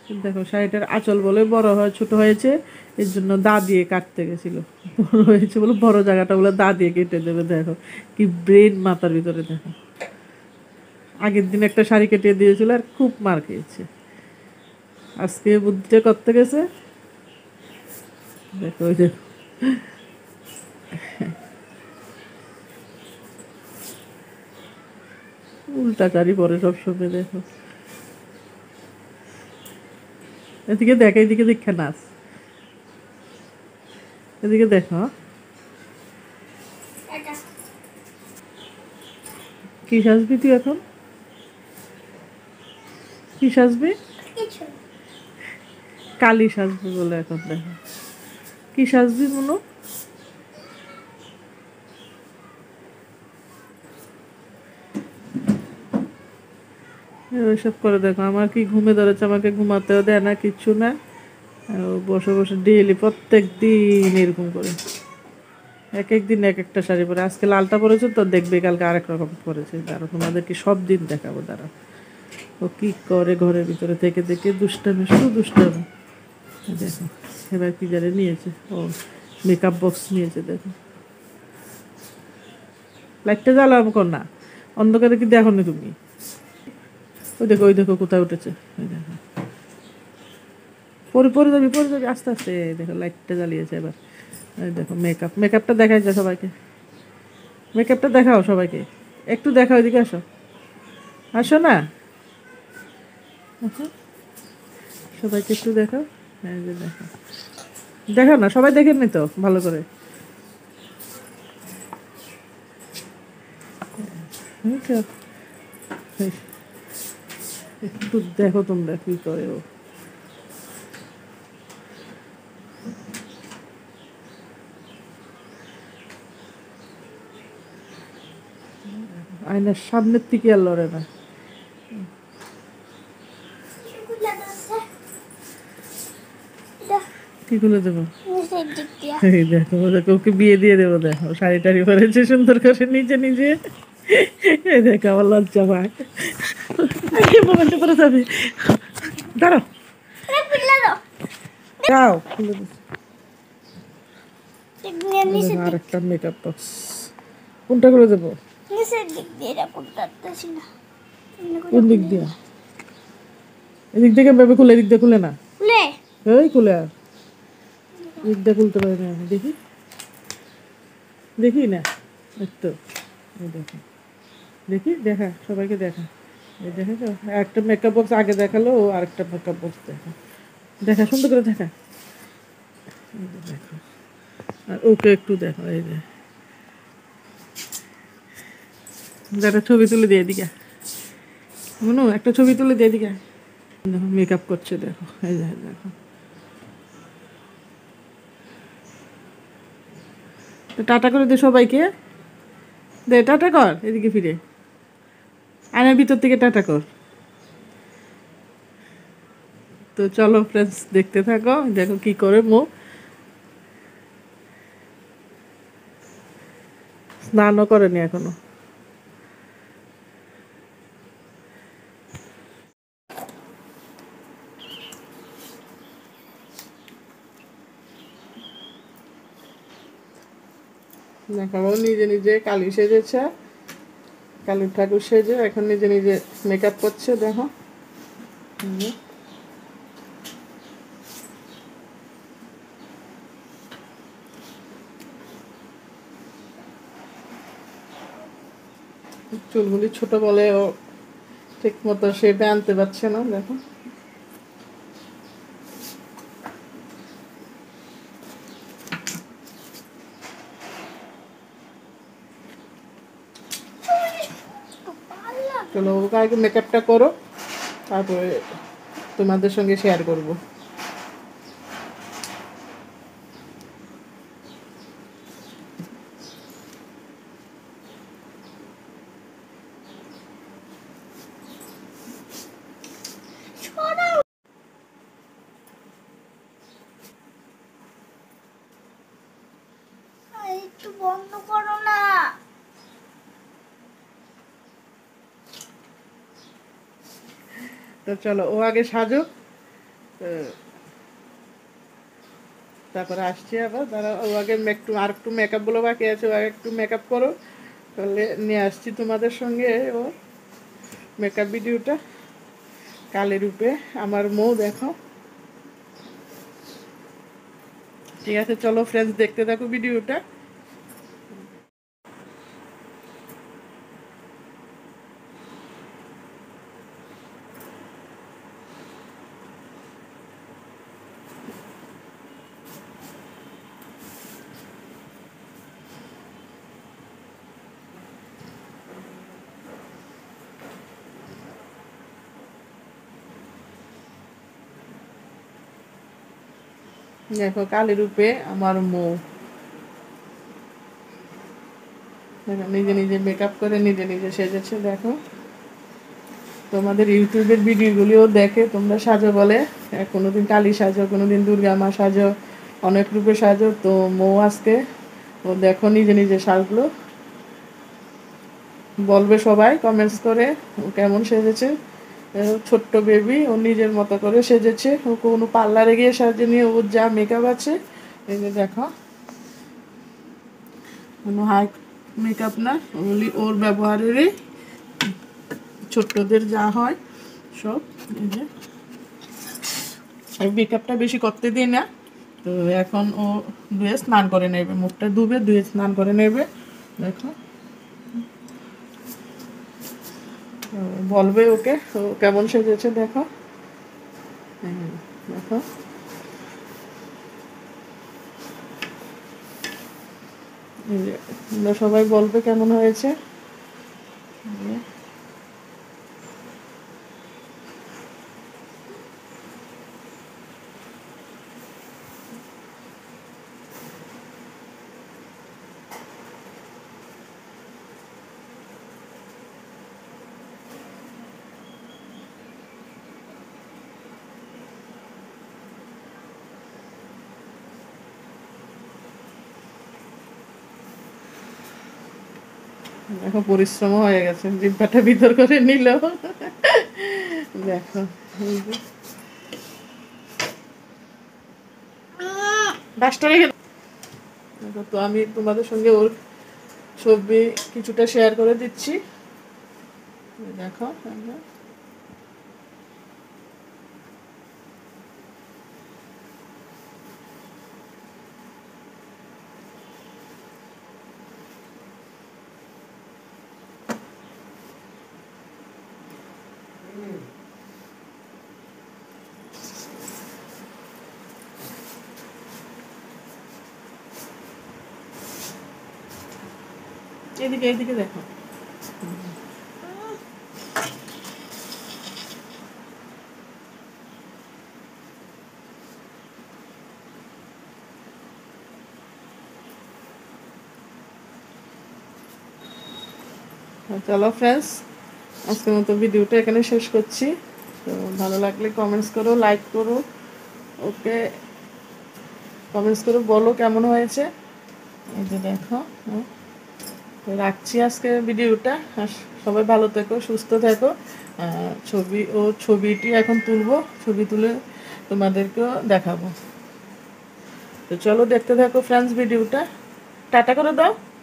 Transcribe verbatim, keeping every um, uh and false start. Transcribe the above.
দেখো শাড়িটার আঁচল বলে বড় হয়, ছোট হয়েছে, এর জন্য দা দিয়ে কাটতে গেছিল। বড় হয়েছে বলে বড় জায়গাটা বলে দা দিয়ে কেটে দেবে। দেখো কি ব্রেন মাথার ভিতরে। দেখো আগের দিন একটা শাড়ি কেটে দিয়েছিল আর খুব মার খেয়েছে। আজকে বুদ্ধিটা করতে গেছে। দেখো ওই দেখো উল্টা শাড়ি পরে সবসময়। দেখো এদিকে দেখ, এইদিকে দেখা নাচ, এদিকে দেখো কি সাজবি তুই এখন, কি সাজবি? কালি সাজবি বলে এখন। দেখো কি সাজবি মনু? ওইসব করে। দেখো আমার কি ঘুমে ধরেছে, আমাকে ঘুমাতেও দেয় না, কিচ্ছু না। ও বসে বসে ডেইলি প্রত্যেক দিন এরকম করে এক এক দিন এক একটা শাড়ি পরে। আজকে লালটা পরেছে তো, দেখবে কালকে আরেক রকম পরেছে। দাঁড়া তোমাদেরকে সব দিন দেখাবো, দাঁড়া। ও কি করে ঘরের ভিতরে থেকে থেকে, দুষ্টামি, শুধু দুষ্টামি। দেখো এবার কি জানে নিয়েছে, ও মেকআপ বক্স নিয়েছে। দেখো লাইটটা জ্বালাম কর না, অন্ধকারে কি দেখো না তুমি? ওই দেখো, ওই দেখো কোথায় উঠেছে, ওই দেখো। পরে পরে যাবি, পরে যাবি, আস্তে আস্তে। দেখো লাইটটা জ্বালিয়েছে এবার। এই দেখো মেকআপ, মেকআপটা দেখাই যায় সবাইকে, মেকআপটা দেখাও সবাইকে, একটু দেখাও, এদিকে আসো, আসো না, আসো সবাইকে একটু দেখাও। এই যে দেখো, দেখাও না, সবাই দেখেন নি তো ভালো করে। বুঝছো? একটু দেখো তোমরা কি করে ও। আয়নার সামনের থেকে আর লড়ে না। কি খুলে দেবো? এই দেখো, দেখো ওকে বিয়ে দিয়ে দেবো। দেখো শাড়ি টাড়ি পরেছে সুন্দর করে নিজে নিজে। এই দেখো আমার লজ্জা পায়, মোবাইলটা পরে যাবে। দাঁড়াও, যাও খুলে দিচ্ছি। আর একটা মেকআপ বক্স, কোনটা করে দেবো? কোন দিক দিয়ে? এদিক থেকে ভেবে খুলে, এদিক দিয়ে খুলে না, এই খুলে আর এদিক দিয়ে খুলতে পারি না আমি। দেখি, দেখি না একটু, এই দেখো, দেখি, দেখা সবাইকে দেখা। এই দেখে তো একটা মেকআপ বক্স আগে দেখালো, ও আরেকটা মেকআপ বক্স দেখা, দেখা সুন্দর করে দেখা। এই যে দেখো, আর ওকে একটু দেখো। এই যে একটা ছবি তুলে দিয়ে দিকে, মনু একটা ছবি তুলে দিয়ে দিকে। দেখো মেকআপ করছে, দেখো এই যে দেখো। তো টাটা করে দে সবাইকে, দে টাটা কর, এদিকে ফিরে আয়নার ভিতর থেকে টাটা কর। তো চলো ফ্রেন্ডস, দেখতে থাকো। দেখো কি করে মুখ, স্নানও করেনি এখনো। দেখো ও নিজে নিজে কালী সেজেছে, কালীর ঠাকুর সেজে এখন নিজে নিজে মেকআপ করছে। দেখো চুলগুলি ছোট বলে ও ঠিক মতো শেপে আনতে পারছে না। দেখো চলো ওকে আগে মেকআপটা করো, তারপরে তোমাদের সঙ্গে শেয়ার করবো। একটু বন্ধ করো না। তো চলো ও আগে সাজুক, তো তারপরে আসছি আবার, তারা ও আগে একটু আর একটু মেকআপগুলো বাকি আছে, ও আগে একটু মেকআপ করো, তাহলে নিয়ে আসছি তোমাদের সঙ্গে ও মেকআপ ভিডিওটা। কালের রূপে আমার মৌ দেখো। ঠিক আছে, চলো ফ্রেন্ডস, দেখতে থাকো ভিডিওটা। দেখো কালের রূপে আমার মৌ দেখো, নিজে নিজে মেকআপ করে নিজে নিজে সেজেছে। দেখো তোমাদের ইউটিউবের ভিডিওগুলিও দেখে তোমরা সাজো বলে, কোনোদিন কালী সাজো, কোনোদিন দুর্গা মা সাজো, অনেক রূপে সাজো। তো মৌ আজকে ও দেখো নিজে নিজে সাজলো। বলবে সবাই কমেন্টস করে ও কেমন সেজেছে। ও ছোট্ট বেবি, ও নিজের মতো করে সেজেছে, ও কোনো পার্লারে গিয়ে সাজেনি, ওর যা মেকআপ আছে এই যে দেখো, কোনো হাই মেকআপ না, ওগুলি ওর ব্যবহারেরই, ছোট্টদের যা হয় সব। এই যে মেকআপটা বেশি করতে দিই না। তো এখন ও ধুয়ে স্নান করে নেবে, মুখটা ধুবে ধুয়ে স্নান করে নেবে। দেখো বলবে ওকে ও কেমন সেজেছে। দেখো দেখো তোমরা সবাই বলবে কেমন হয়েছে। দেখো পরিশ্রম হয়ে গেছে, জিব্বাটা ভিতর করে নিল। দেখো বাসটা রেখে দেখো। তো আমি তোমাদের সঙ্গে ওর ছবি কিছুটা শেয়ার করে দিচ্ছি। দেখো এদিকে এদিকে দেখো। চলো ফ্রেন্ডস, আজকের মতো ভিডিওটা এখানে শেষ করছি। তো ভালো লাগলে কমেন্টস করো, লাইক করো, ওকে কমেন্টস করে বলো কেমন হয়েছে। এই যে দেখো, তো রাখছি আজকে ভিডিওটা। আর সবাই ভালো থেকো, সুস্থ থেকো। ছবি ও ছবিটি এখন তুলবো, ছবি তুলে তোমাদেরকেও দেখাবো। তো চলো দেখতে থাকো ফ্রেন্ডস ভিডিওটা। টাটা করে দাও।